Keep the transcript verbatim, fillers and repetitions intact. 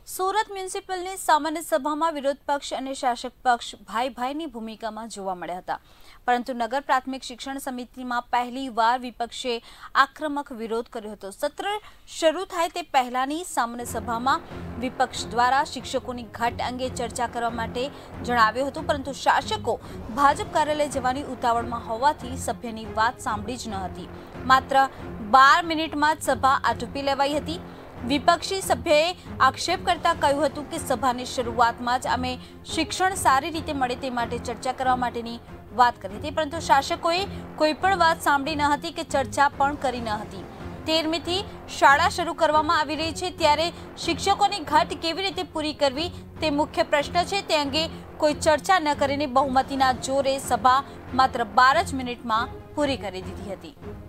સુરત મ્યુનિસિપલની સામાન્ય સભામાં વિરોધ પક્ષ અને શાસક પક્ષ ભાઈ ભાઈની ભૂમિકામાં જોવા મળ્યા હતા, પરંતુ નગર પ્રાથમિક શિક્ષણ સમિતિમાં પહેલીવાર વિપક્ષે આક્રમક વિરોધ કર્યો હતો। સત્ર શરૂ થાય તે પહેલાની સામાન્ય સભામાં વિપક્ષ દ્વારા શિક્ષકોની ઘટ અંગે ચર્ચા કરવા માટે જણાવ્યું હતું, પરંતુ શાસકો ભાજપ કાર્યાલય જવાની ઉતાવળમાં હોવાથી સભ્યની વાત સાંભળી જ ન હતી। માત્ર બાર મિનિટમાં જ સભા આટોપી લેવાઈ હતી। विपक्षी सभ्यए आक्षेप करता कह્યું હતું કે સભાની શરૂઆતમાં જ અમે શિક્ષણ સારી રીતે મળે તે માટે ચર્ચા કરવા માટેની વાત કરી હતી, પરંતુ શાસકોએ કોઈ પણ વાત સાંભળી ન હતી કે ચર્ચા પણ કરી ન હતી। તેરમીથી શાળા શરૂ કરવામાં આવી રહી છે, ત્યારે શિક્ષકોની ઘટ કેવી રીતે પૂરી કરવી તે મુખ્ય પ્રશ્ન છે। તે અંગે કોઈ ચર્ચા ન કરીને બહુમતીના જોરે સભા માત્ર બાર જ મિનિટમાં પૂરી કરી દીધી હતી।